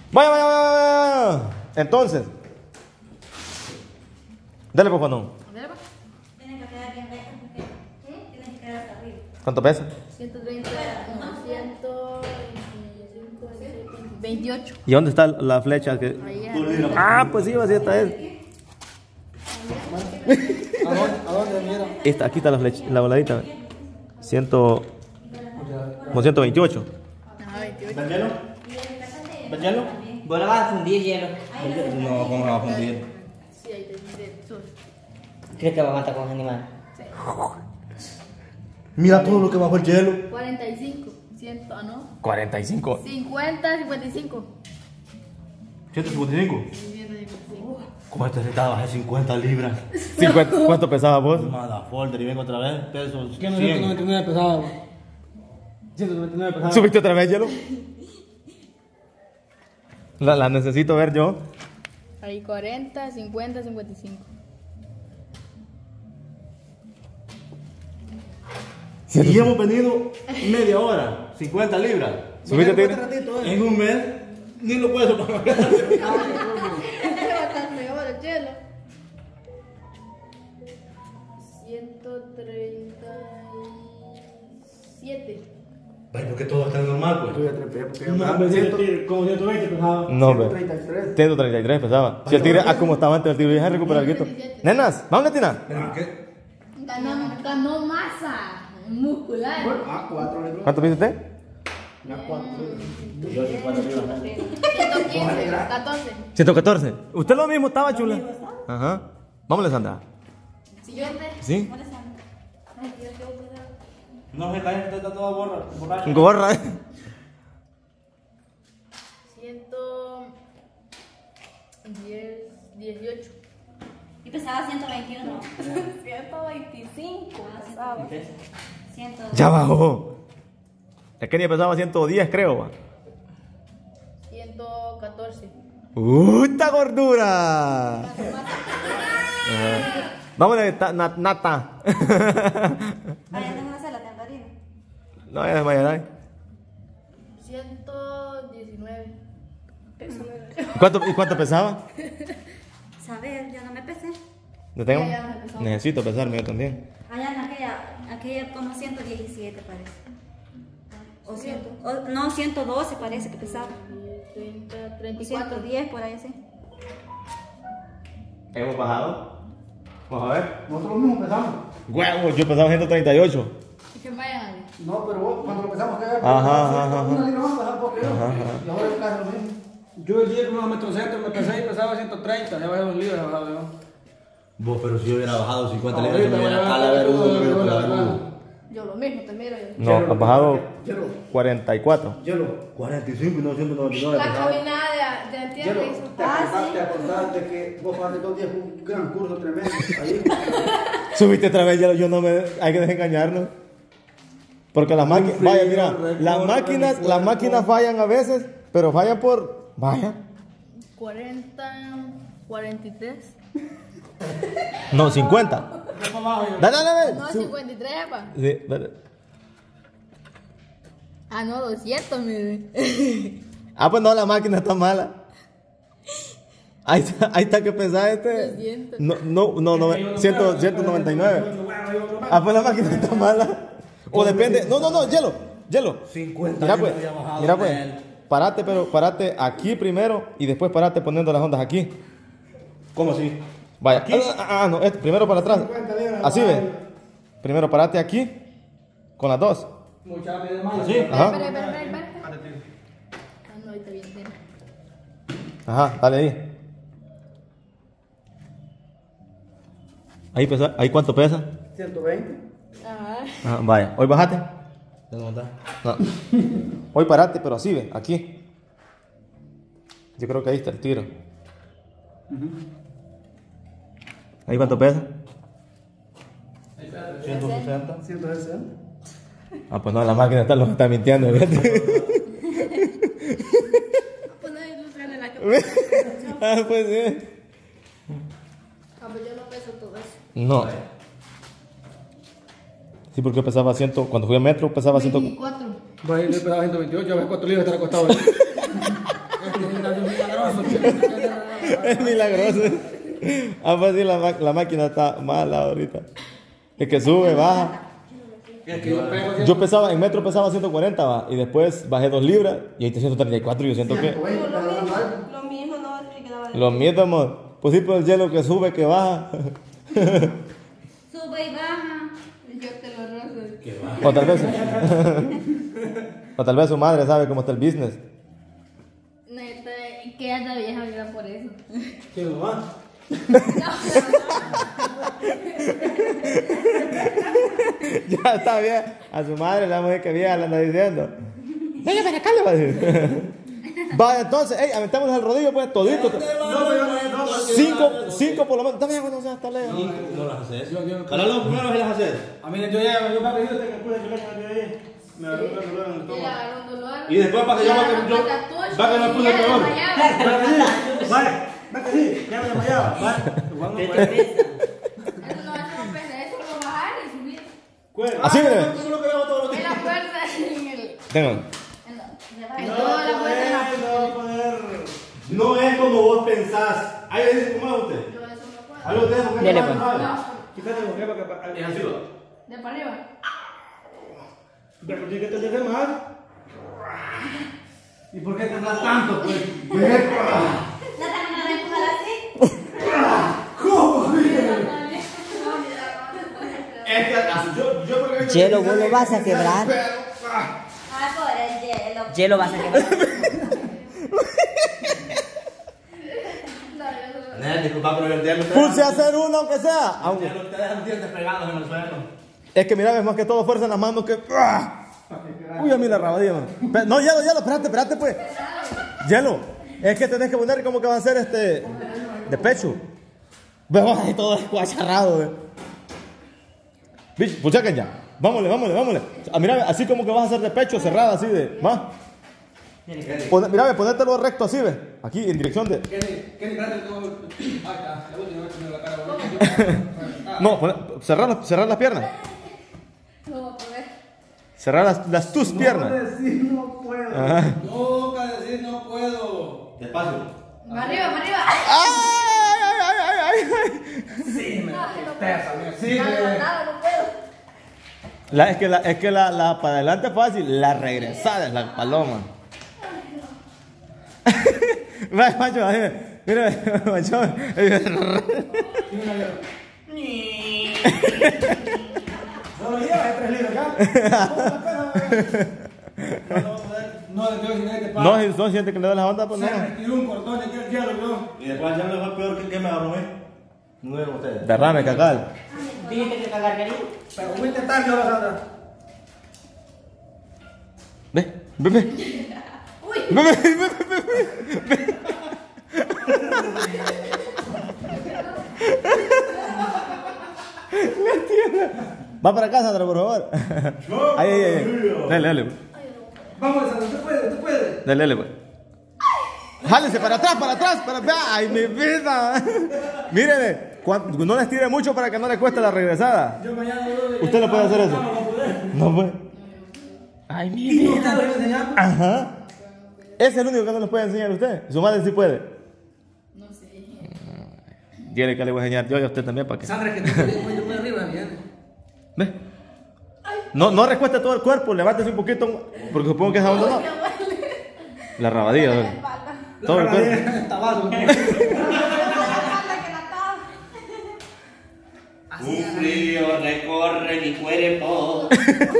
Vaya, vaya, vaya, vaya. Entonces. Dale, por favor. Tienen que quedar bien rectos porque tienen que quedar hasta arriba. ¿Cuánto pesa? 130, no, 128. ¿Y dónde está la flecha? Que... Ahí Ah, pues sí, así está él. ¿A dónde mira? Aquí está la flecha, la voladita. Como 128. Ajá, 28. ¿Ven hielo? ¿Ven hielo? Vos la vas a fundir hielo. No, ¿cómo se va a fundir? Sí, ahí te dice. ¿Crees que va a aguantar con ese animal? Mira todo lo que bajó el hielo. 45. 100, ¿no? 45. 50, 55. 155. 155. ¿Cuánto se estaba bajando? 50 libras. 50. ¿Cuánto pesaba vos? Mada folder y vengo otra vez. Pesos. ¿Qué no? 100. 199 pesaba. 199 pesaba. ¿Subiste otra vez, hielo? La necesito ver yo. Ahí 40, 50, 55. Y hemos venido media hora. 50 libras. ¿Subiste, tigre? En un mes. Ni lo puedes pagar. Este va a estar mejor el hielo. 137. Ay, porque todo está normal, pues. Como 120 pesaba. No, ve. 133. 133 pesaba. Si el tigre, como estaba antes, el tigre ya recuperar el guito. Nenas, vamos, Netina. Ganó masa muscular. Ah, 4 libras. ¿Cuánto pide usted? 115, 14. 114. ¿Usted lo mismo estaba, chula? Ajá. Vámonos, Sandra. Siguiente. ¿Sí? No se cae, está todo borracho. Gorra. 118. Y pesaba 121. 125 pesaba. 100. Ya bajó. Es que ni pesaba 110, creo. Va. 114. ¡Esta gordura! Ajá. Vámonos, Nata. Vaya, déjame hacer la temporina. No, ya es mañana. 119. ¿Y cuánto pesaba? Saber, yo no me pesé. ¿Lo tengo? Ya me pesó. Necesito pesarme yo también. Allá en aquella como 117 parece. O 100, no, 112 parece que pesaba. 30, O 34. 110 por ahí así. ¿Hemos bajado? Vamos a ver. Nosotros mismos pesamos. Huevo, yo pesaba 138. Que vayan ahí. No, pero vos, cuando lo pesamos, ¿qué? Ajá. Una libra más pesaba porque yo. Y ahora es casi lo mismo. Yo el día que me metí al centro, me pesé y pesaba 130. Ya bajé 2 libras, bajaba yo. Vos, pero si yo hubiera bajado 50 libras, Ahorita yo me hubiera voy a calaverudo, bajar, pero voy a calaverudo. Yo lo mismo, te miro yo. No, ha bajado 44. Hielo. 45 y no 199. La pesaba. caminada de Hielo. antier que hizo. ¿Te acordás de que vos pasaste 2 días un gran curso tremendo? Ahí. Subiste otra vez, yo no me. Hay que desengañarnos. Porque las máquinas. Vaya, mira. Las máquinas fallan a veces, pero fallan por. Vaya. 40, 43. No, 50. Dale. No, 53, pa. Sí, dale. Ah, no, 200, mire. Ah, pues no, la máquina está mala. Ahí está que pesaba 200. No, 199. Ah, pues la máquina está mala. O depende. No, hielo. 50 Mira yo pues, me había bajado mira de pues. él. Parate aquí primero y después parate poniendo las ondas aquí. ¿Cómo así? Vaya. No, primero para atrás. Así ve. Primero parate aquí con las dos. Mucha media mano. ¿Así? Ajá. Espera. Ah, no, ahorita bien. Ajá, dale ahí. Ahí cuánto pesa. 120. Ajá. Ajá, vaya. Hoy bajate. ¿Dónde está? No. Hoy parate, pero así ve, aquí. Yo creo que ahí está el tiro. ¿Ahí cuánto pesa? 160. 160. Ah, pues no, la máquina está mintiendo, fíjate. Pues no hay ilusión en la que. Ah, pues sí. Ah, pues yo no peso todo eso. No. Sí, porque pesaba 100, cuando fui a metro pesaba 100. 24. Vaya, yo pesaba 128, a ver 4 libras estar acostado. es milagroso. Es milagroso. Ah, pues sí, la máquina está mala ahorita. Es que sube, baja. Es que yo pego Yo pesaba, en metro pesaba 140, va, y después bajé 2 libras y ahorita 134 y yo siento que... Lo mismo no me quedaba de... Lo mismo, pues sí, pues el hielo que sube, que baja. Sube y baja. Yo te lo rozo. O tal vez su madre sabe cómo está el business. Neta, que anda vieja mira por eso. ¿Qué mamá? Ya está bien. A su madre, la mujer que vieja le anda diciendo. Venga para acá, le va a decir. Va, entonces, ey, aventámonos al rodillo, pues, todito. Cinco por lo menos. También cuando sea hasta lejos. No las haces. Calalo primero si las haces. A mí yo ya, yo para que yo Me agarró un dolor en el Y le estómago. agarró un dolor. Y después para que yo va que me puse peor. Vale, va que sí, ya me desmayaba. Vale, ¿Qué te pesa? Eso no pesa, eso lo bajar y subir. Así, mire. En la fuerza, en el... Tengan. En toda la fuerza en la... No es como vos pensás. Ahí le dice, ¿cómo es usted? Yo eso no puedo. Algo de eso, Dele, pues. quítate el para que... Es así, va. De para arriba. Pero tiene que tener más. ¿Y por qué tendrás tanto, pues? ¿No te van a empujar así? Es que yo porque... Hielo, vos lo vas a quebrar. Ay, por el hielo. Hielo vas a quebrar. Disculpa, pero el diablo Pulse a hacer uno, aunque sea. Aunque... te deja los dientes pegados en el suelo. Es que mira, es más que todo fuerza en las manos que... Uy, a mí la rabadilla, man. No, hielo, espérate, pues. Hielo. Es que tenés que poner como que va a ser de pecho. Vemos ahí todo escuacharrado, Bicho, pucha que ya. Vámonos. Ah, mira, así como que vas a hacer de pecho, cerrada, así de... ¿Más? Mira, ponértelo recto así, ¿ves? Aquí, en dirección de... ¿Qué grande tengo? Ahí está, la última vez que me la cara. No, cerrar las piernas. No voy a poder. Cerrar las tus piernas. No puedo. Ajá. Nunca decir no puedo. Despacio. Para arriba, para arriba. ¡Ay! Sí, me pesa, sí, Nada, no puedo. Es que la para adelante es fácil, la regresada es la paloma. Va, Macho, mira, Macho. Solo lleva de 3 libras acá. No, yo si nadie te paga. No siente que le da la onda, pues no. Se retiró un cordón de aquí al diablo, yo. Y después ya me fue peor que me agarró, No vieron ustedes. Derrame, cacal. Dijiste que cagar, cariño. Pero voy a intentar yo, Sandra. Ve. Va para acá, Sandra, por favor. Ahí. Dale. Vamos, Sandra, tú puedes. Dale, pues. Jálese para atrás. ¡Ay, mi vida! Míreme, no les tire mucho para que no le cueste la regresada. Yo mañana ¿Usted no puede hacer eso? No puede. Ay, mi vida. Ajá. Ese es el único que no les puede enseñar a usted. Su madre sí puede. No sé. Dígale que le voy a enseñar yo y a usted también para que. Sandra, que te puedes muy arriba, viene. ¿Ve? No recueste todo el cuerpo, levántese un poquito, porque supongo que es abandonado. La rabadilla, ¿verdad? Todo el cuerpo. Tabaco. Un frío recorre mi cuerpo.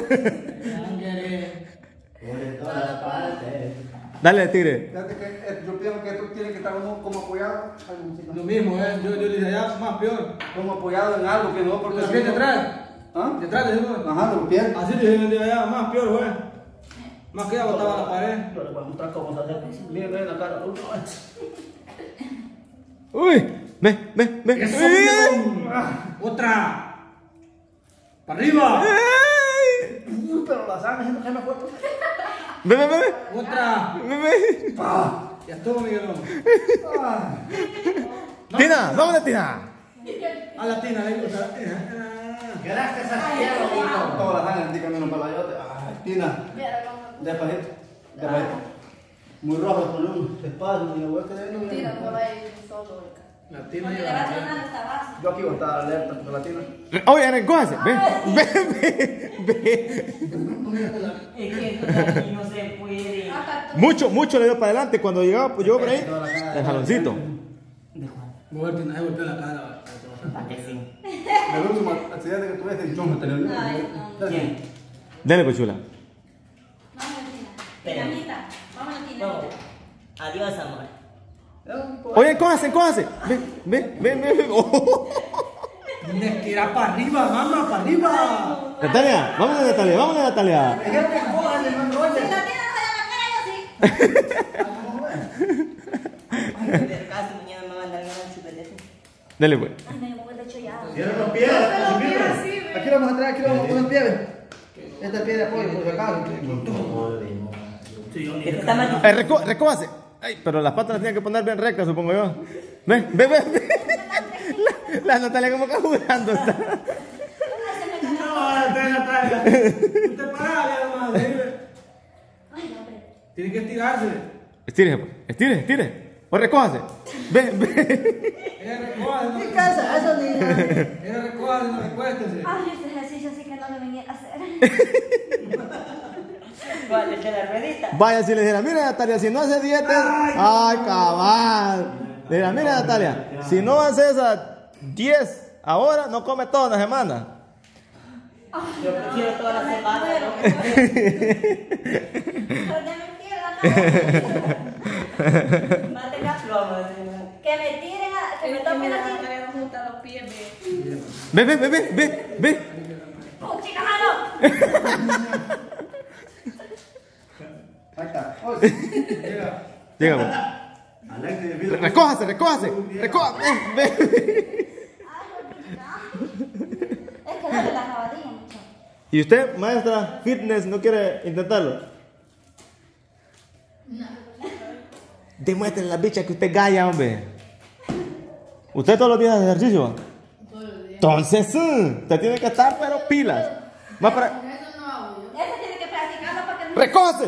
Dale, tigre. Fíjate que yo pienso que tú tienes que estar como apoyado. Lo mismo, yo le dije allá, más peor. Como apoyado en algo que no, porque... ¿También detrás? ¿Ah? ¿Detrás de eso? Ajá, de los pies. Así le dije allá, más peor, güey. Más que botaba la pared. Yo le voy a mostrar cómo se hace. Miren la cara. Uy, ve. ¡Eso, ¡Otra! ¡Para arriba! Pero la sangre se me fue. Ve. ¡Otra! Ve. Ya estuvo, Miguelón. Tina, vámonos, Tina. A la tina, le gusta. Gracias a Dios. Toda la sangre, dígame menos para la yote. Tina. Despacito. Muy rojo, con un espacio y la vuelta de él. Tira, no va a ir solo. La tina Porque le va tronando esta base. Yo aquí voy a estar alerta porque la tina. Oye, recójase. Ve. Es que aquí no se puede. Mucho le dio para adelante. Cuando llegaba, pues llegó por ahí. El jaloncito. Mujer tiene que golpear la cara. ¿Para qué sí? El último accidente que tuve es el chongo. ¿Quién? Dale, pues chula. Vamos, Tina. Dinamita. Vámonos, Tina. No. Adiós, amor. Oye, encójase. Ven. Oh. Tienes que ir para arriba, mamá, para arriba. Natalia, vámonos, Natalia. Si la Tina no se da la cara, yo sí. Ay, de caso, mañana me mandan ganas chupete. Dale, pues. Ay, me voy de hecho ya. Cierra los pies. Aquí lo vamos a traer, aquí lo vamos a poner pie. Este es el pie de apoyo, por si acaso. Es que está mal. Recójase. Ay, pero las patas las tienen que poner bien rectas, supongo yo. Ve. La Natalia como que jugando está. No, Natalia. Usted para, hermano. Ay, hombre. Tiene que estirarse. Estire. O recójase. Ve. Ella recoge, no. ¿Qué casa eso, niña? Ella recoge, no recuéstese. Ay, este ejercicio sí que no me venía a hacer. Vale, de la ruedita. Vaya, si le dijera, mira Natalia, si no hace dieta. Ay, cabal. Le dijera, mira Natalia, si no hace esas 10 ahora, no come toda una semana. Yo prefiero toda la semana. Pero que me tiren la Mate la ploma. Que me tiren que me toquen la tira. juntar los pies, Ve. ¡Oh, chica, mano! Ahí está. Llega, pues. Recójase. Ve. Ay, es que dale la rabadilla, muchacho. ¿Y usted, maestra fitness, no quiere intentarlo? No. Demuéstrenle las bichas que usted galla, hombre. ¿Usted todos los días hace ejercicio? ¿Va? Todos los días. Entonces, usted tiene que estar, pero pilas. Va para... Eso no hago yo. Eso tiene que practicarlo para que no...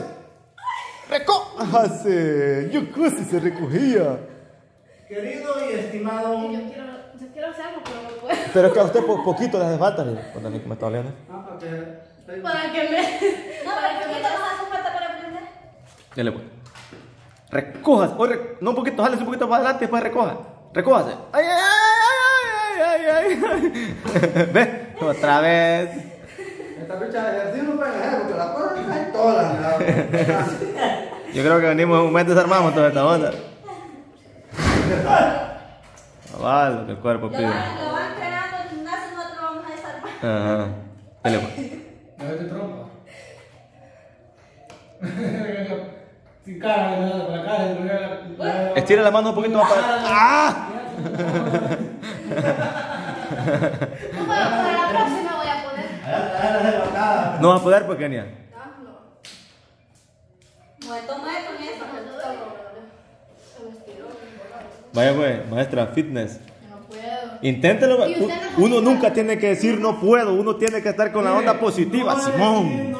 ¡Recójase! Yo casi se recogía. Querido y estimado. Yo quiero hacerlo, pero no puedo. Pero es que a usted poquito le hace falta. Cuando a mí que me está hablando. Para que me... No, pero poquito nos hace falta para aprender. Dale, pues. Recójase. No un poquito, jale un poquito para adelante y después recójase. ¡Ay! ¿Ves? Otra vez. Esta bicha de ejercicio no pueden hacer porque las cosas caen todas. Yo creo que venimos en un mes desarmamos toda esta onda. Vale, lo que el cuerpo Lo pide. van entrenando en el gimnasio, nosotros lo vamos a desarmar. Ajá. Dale, pues. No te trompa. Sin cara, nada, con la cara. Estira la mano un poquito más para... ¡Ah! No, para la próxima voy a poder. No va a poder porque Kenia. Muerto con eso. Vaya pues, maestra fitness. No puedo. Inténtelo. ¿Y usted no Uno sabe? nunca tiene que decir no puedo. Uno tiene que estar con la onda positiva, Simón.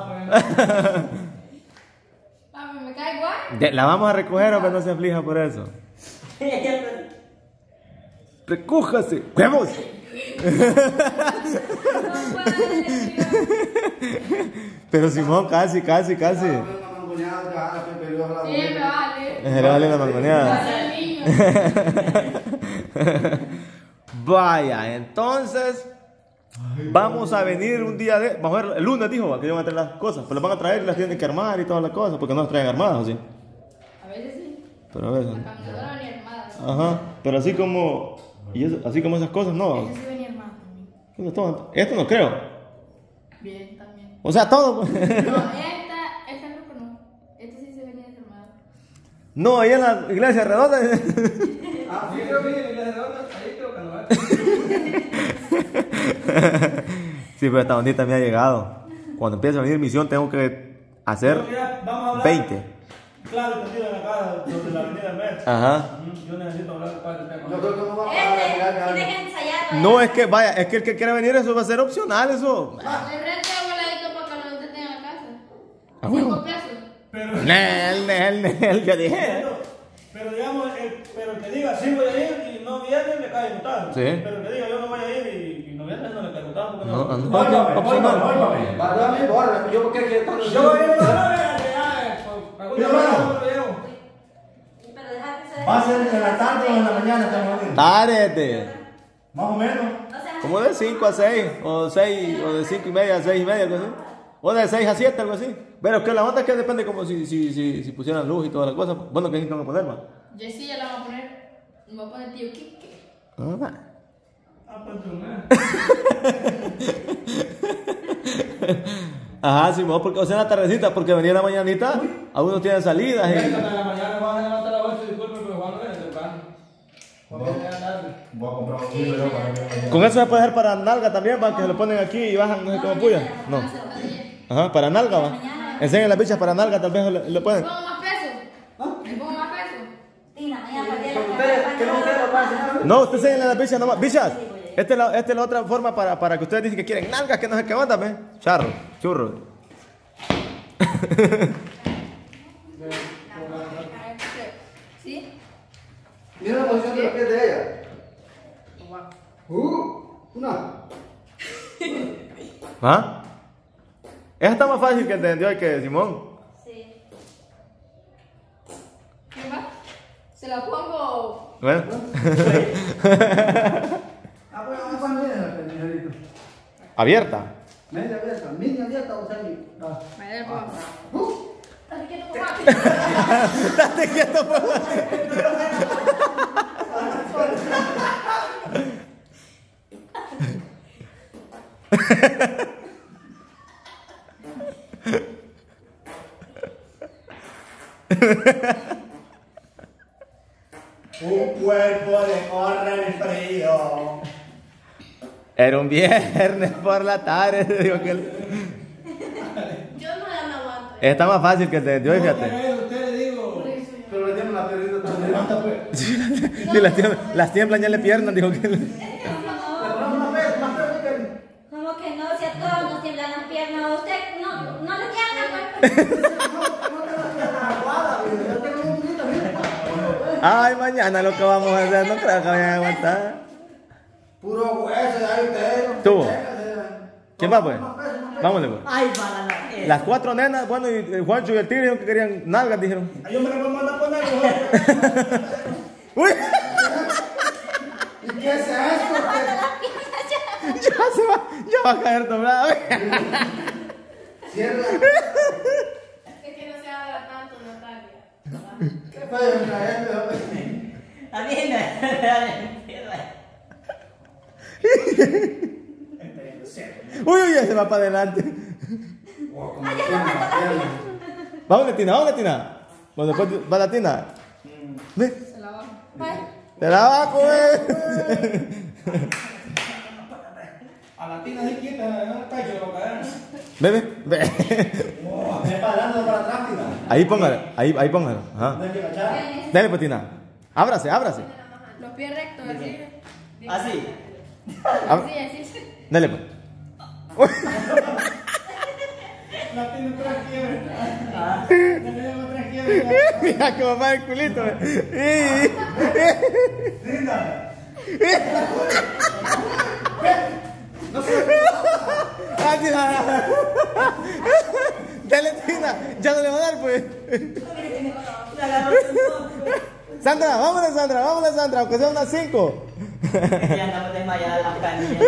Papi, me cae igual. La vamos a recoger, hombre, no se aflija por eso. Recójase. ¡Huevos! Pero Simón, casi. Sí, me vale. Le vale la mangoneada. Para el niño. Vaya, entonces vamos a venir un día de... Vamos a ver, el lunes dijo que iban a traer las cosas. Pero las van a traer y las tienen que armar y todas las cosas. Porque no las traen armadas, ¿sí? A veces sí. Pero a veces... La caminadora venía armada. Ajá, pero así como... Y eso, así como esas cosas, no. Ese sí venía armado también. Esto no creo. Bien, también. O sea, todo. No, esta creo que no. Esta sí se venía desarmada. No, ahí en la iglesia redonda. Ah, sí, creo que en la redonda, ahí creo que no va. Sí, pero esta ondita me ha llegado. Cuando empiece a venir misión tengo que hacer Bueno, mira, vamos a hablar 20. Claro, te tiro en la cara sobre la avenida Metz. Ajá. Yo necesito hablar con el padre. Yo creo que no va a Tienes que ensayarlo. No, es que vaya, es que el que quiera venir eso va a ser opcional, eso. Le preste abueladito para que lo tenga en la casa. Ah, bueno. 5 pesos. Nel, yo dije. Pero digamos, pero el que diga sí voy a ir y no viene, le cae gustado. Sí. Pero el que diga yo no voy a ir y no viene, no le cae gustado. Porque No, ando Yo porque Yo voy a ir a Pero deja que se ¿Va a ser en la tarde o en la mañana? Estamos viendo. Tárete. Más o menos. Como de 5 a 6, o 6, o de 5 y media a 6 y media, algo así. O de 6 a 7, algo así. Pero que la onda es que depende como si pusieran luz y todas las cosas. Bueno, que necesitan poner más. Jessie ya la va a poner. Me va a poner tío Kike. Ajá, sí, mejor porque, o sea, en la tardecita, porque venía la mañanita, algunos tienen salidas. En la mañana van a levantar a las 8, disculpen, pero van a ver temprano. Voy a comprar un libro para que Con eso se puede hacer para nalga también, para que se lo ponen aquí y bajan, no sé cómo puya. No. Ajá, para nalga, va. Enseñen las bichas para nalga, tal vez le pueden. ¿Me pongo más peso? ¿Me pongo más peso? Tina, mañana para No, usted enseñen las bichas nomás. Bichas, esta es la otra forma para que ustedes dicen que quieren nalgas, que no sé qué onda, ¿ves? Charro, churro. ¿Sí? Mira la posición de los pies de ella. Una. ¿Ah? Esa está más fácil que el de hoy que Simón. Sí. ¿Qué va? Se la pongo. Bueno. Abierta. Media abierta, mini abierta o sea. Me da el pongo. Dale quieto, papá. Date quieto, por favor. un cuerpo de corre el frío. Era un viernes por la tarde, digo que Yo no ya me aguanto. está más fácil que el de hoy, fíjate. Usted le digo. Pero le dieron la piernita también. Levanta pues. Sí, las tiemblan ya le piernas, dijo que. Como que no, si a todos nos tiemblan las piernas, a usted no le tiembla, pues. Ay, mañana lo que vamos a hacer, no creo que vayan a aguantar. Puro hueso, ahí ustedes. ¿Tú? ¿Quién va, pues? Vámonos, pues. Ay, para la. Las 4 nenas, bueno, y Juancho y el tigre dijeron que querían nalgas, dijeron. Yo me la voy a mandar a poner. ¡Uy! ¿Y qué es esto? Ya va a caer doblado. Cierra. Es que no se habla tanto, Natalia. ¿Qué fue? Mira, También, Uy, ya se va para adelante. Vamos, Tina. Bueno, después va la Tina. Ve. Se la bajo. Te la bajo, a la tina se quita, en el pecho lo caen. Ve. Me parando para atrás, tira. Ahí póngalo. Ajá. No hay que agachar. Dale, pues, Tina. Ábrase. Los pies rectos, así. Así. Así. Dale, pues. La tiene otra quiebra. La tiene otra quiebra. Mira que va el culito. Linda. Dale, Tina. Ya no le va a dar, pues. Sandra, vámonos, Sandra. Aunque sea unas 5. Ya andamos desmayadas las canillas.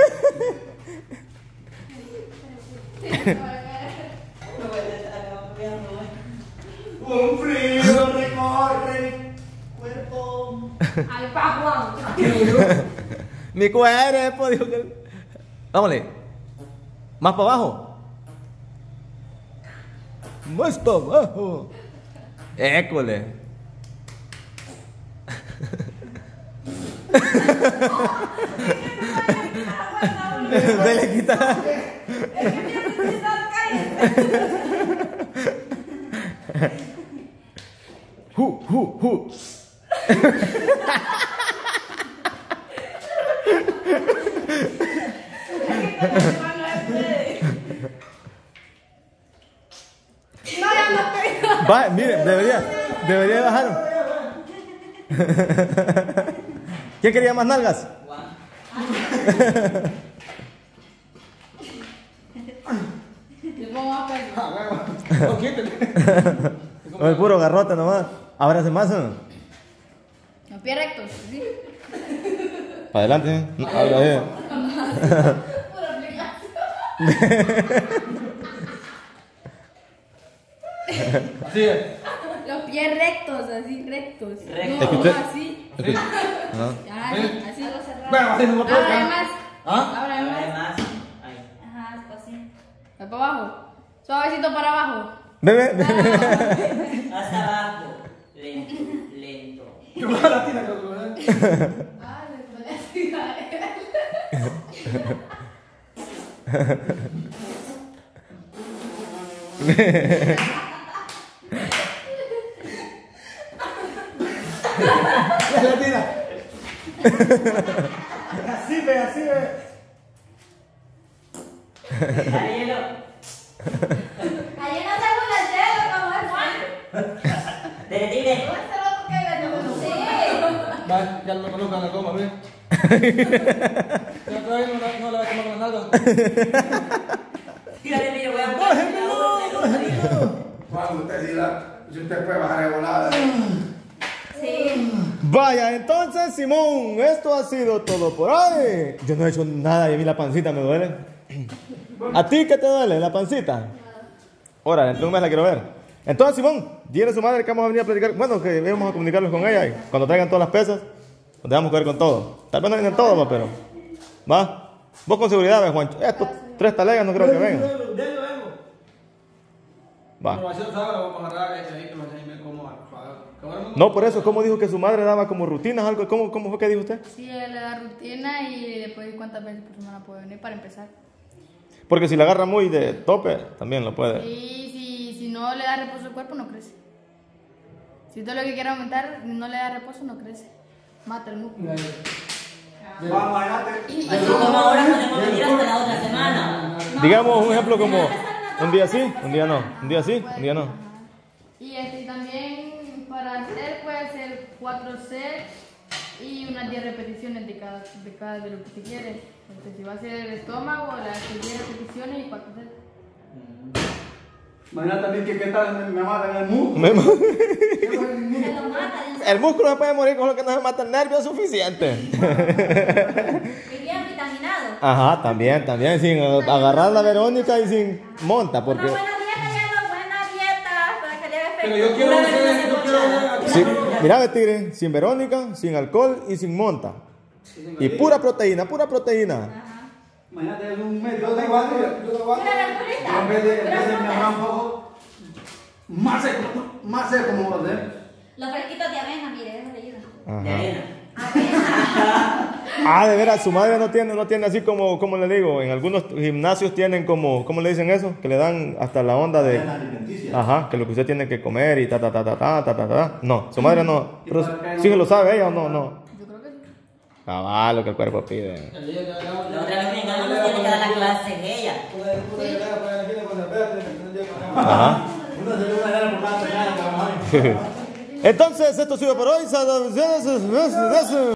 Un frío recorre el cuerpo. Al papuán. Mi cuerpo, dijo que. Vámonos. Más para abajo. Más para abajo. École. Se le quita. No, ya no estoy. Va, mire, debería bajar. ¿Quién quería más nalgas? Le pongo más peso. O el puro garrote nomás. Ahora se más. Los pies rectos, ¿sí? Para adelante. Ahora bien. Pura aplicación. Así es. Los pies rectos, así, rectos. Rectos. No, Es que usted- así. Ajá. Así lo cerramos. Bueno, así no me puedo. Ábrame más. ¿Ah? Ábrame más. Además, ahí. Ajá, así. Voy para abajo. Suavecito para abajo. Bebe. Hasta abajo. Lento, lento. Yo voy a la tina, creo que lo ven. Ah, le duele así a él. La tina. Así ve, así ve. Dale, hielo. Ayer no se burla el dedo como es Juan. Detective. ¿Dónde está el otro que le Sí. Va, ya lo colocan la goma, ve. Ya todavía no la va a tomar con la nalga. Tírale, mire, voy a buscar. Vamos, si usted puede bajar de volada. Sí. Vaya, entonces, Simón, esto ha sido todo por hoy. Yo no he hecho nada y a mí la pancita me duele. ¿A ti qué te duele? ¿La pancita? Ahora, dentro de un mes la quiero ver. Entonces, Simón, dile a su madre que vamos a venir a platicar. Bueno, que vamos a comunicarnos con ella y cuando traigan todas las pesas, nos dejamos caer con todo. Tal vez no vengan todos, va, pero. Va. Vos con seguridad, ve, Juancho. Estos 3 talegas no creo que vengan. De ahí lo vengo. Va. Pero así lo sabe, lo vamos a agarrar ahí que lo enseñe cómo No, por eso, ¿cómo dijo que su madre daba como rutinas, algo? ¿Cómo fue que dijo usted? Sí, él le da rutina y le puede decir cuántas veces por semana puede venir para empezar. Porque si la agarra muy de tope, también lo puede. Y si no le da reposo al cuerpo, no crece. Si usted lo que quiere aumentar, no le da reposo, no crece. Mata el músculo. Vamos, adelante. Así como ahora podemos venir hasta la otra semana. Digamos un ejemplo como un día sí, un día no. Un día sí, un día no. Y también para hacer puede ser 4 sets y unas 10 repeticiones de cada de lo que se quiere. Entonces, si va a ser el estómago, le hace 10 repeticiones y 4 sets. Mañana también que qué tal me matan el músculo. Me- Se lo mata. El músculo se puede morir con lo que no se mata el nervio es suficiente. Y bien vitaminado. Ajá, también, sin agarrar la Verónica y sin monta, porque Una buena dieta para que le haga Pero efecto. yo quiero ver, sí, mira, ve, tigre, sin Verónica, sin alcohol y sin monta. Y pura proteína. Mañana tengo un mes, yo tengo algo, Pura verdurita. en vez de mejorar un poco, más seco como va a hacer. Los fresquitos de avena, mire, eso le ayuda. De arena. Ah, de veras, su madre no tiene así como le digo, en algunos gimnasios tienen como, ¿cómo le dicen eso? Que le dan hasta la onda de, ajá, que lo que usted tiene que comer y ta. No, su madre no, pero sí que lo sabe ella o no. Yo creo que sí. Cabal, lo que el cuerpo pide. La otra vez que vengamos nos tiene que dar la clase ella. Ajá. Entonces, esto ha sido por hoy.